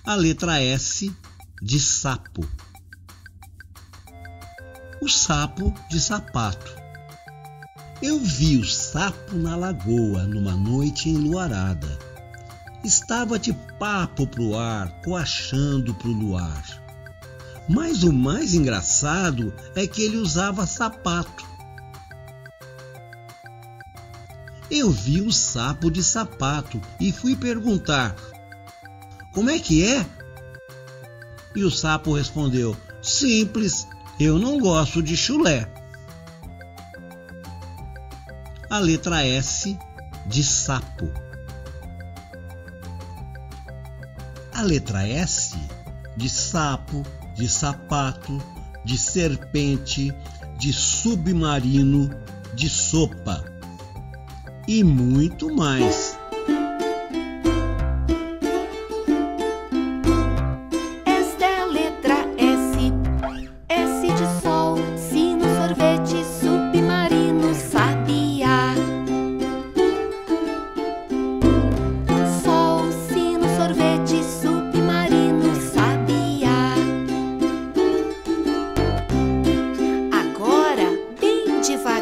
A letra S de sapo. O sapo de sapato. Eu vi o sapo na lagoa numa noite enluarada. Estava de papo pro ar, coachando pro luar. Mas o mais engraçado é que ele usava sapato. Eu vi o sapo de sapato e fui perguntar: como é que é? E o sapo respondeu: simples, eu não gosto de chulé. A letra S de sapo. A letra S de sapo, de sapato, de serpente, de submarino, de sopa e muito mais. Esta é a letra S. S de sol, sino, sorvete, submarino, sabiá. Sol, sino, sorvete, submarino, sabiá. Agora, bem devagar.